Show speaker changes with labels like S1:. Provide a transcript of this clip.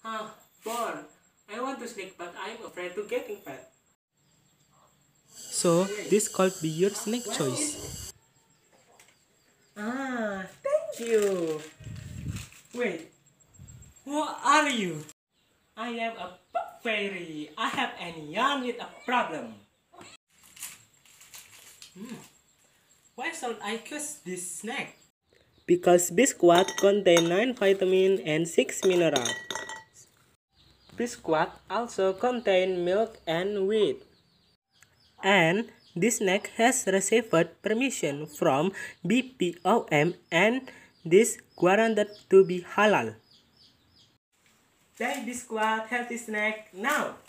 S1: Born. I want to snack, but I'm afraid to getting fat.
S2: So this could be your snack choice.
S1: Thank you. Wait, who are you? I am a pop fairy. I have any yarn with a problem. Why should I choose this snack?
S2: Because Biskuat contain 9 vitamins and 6 minerals. Biskuat also contain milk and wheat. And this snack has received permission from BPOM and this guaranteed to be halal.
S1: Buy Biskuat healthy snack now.